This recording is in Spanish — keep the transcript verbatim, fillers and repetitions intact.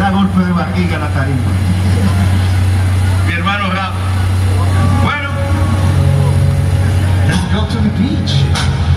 da golpe de barriga a la tarima. Mi hermano Rafa. Bueno, let's go to the beach.